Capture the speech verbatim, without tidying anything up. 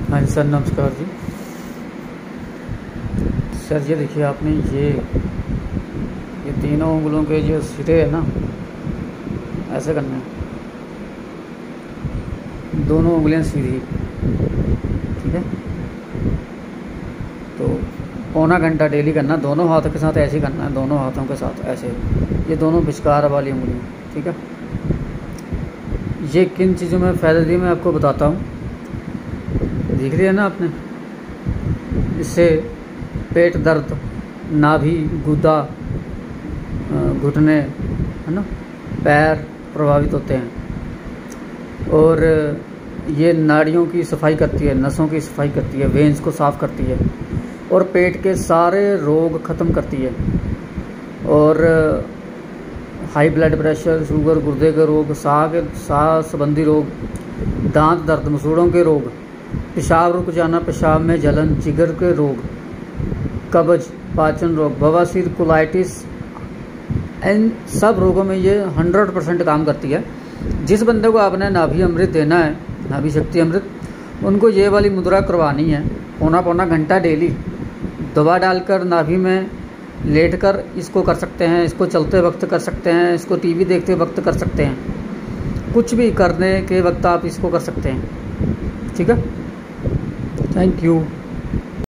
हाँ जी सर, नमस्कार जी। सर ये देखिए, आपने ये ये तीनों उंगलों के जो सिरे है ना, ऐसे करने हैं। दोनों उंगलियां सीधी, ठीक है। तो पौना घंटा डेली करना, दोनों हाथों के साथ ऐसे ही करना है, दोनों हाथों के साथ ऐसे। ये दोनों विचकार वाली उंगलियां, ठीक है। ये किन चीज़ों में फ़ायदा दी मैं आपको बताता हूँ। देख रही है ना आपने, इससे पेट दर्द, नाभि, गुदा, घुटने, है ना, पैर प्रभावित होते हैं। और ये नाड़ियों की सफाई करती है, नसों की सफाई करती है, वेंस को साफ़ करती है, और पेट के सारे रोग ख़त्म करती है। और हाई ब्लड प्रेशर, शुगर, गुर्दे के रोग, साह के साह संबंधी रोग, दांत दर्द, मसूड़ों के रोग, पेशाब रुक जाना, पेशाब में जलन, जिगर के रोग, कब्ज, पाचन रोग, बवासीर, कोलाइटिस, इन सब रोगों में ये हंड्रेड परसेंट काम करती है। जिस बंदे को आपने नाभि अमृत देना है, नाभि शक्ति अमृत, उनको ये वाली मुद्रा करवानी है। पौना पौना घंटा डेली दवा डालकर नाभि में लेटकर इसको कर सकते हैं, इसको चलते वक्त कर सकते हैं, इसको टीवी देखते वक्त कर सकते हैं, कुछ भी करने के वक्त आप इसको कर सकते हैं, ठीक है। Thank you.